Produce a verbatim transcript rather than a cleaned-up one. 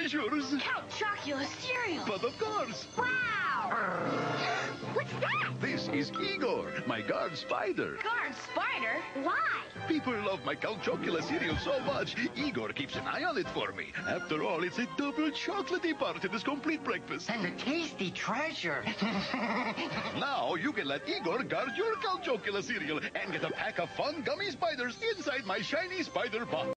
treasures. Count Chocula cereal. But of course. Wow! What's that? This is Igor, my guard spider. Guard spider? Why? People love my Count Chocula cereal so much, Igor keeps an eye on it for me. After all, it's a double chocolatey part of this complete breakfast. And a tasty treasure. Now you can let Igor guard your Count Chocula cereal and get a pack of fun gummy spiders inside my shiny spider box.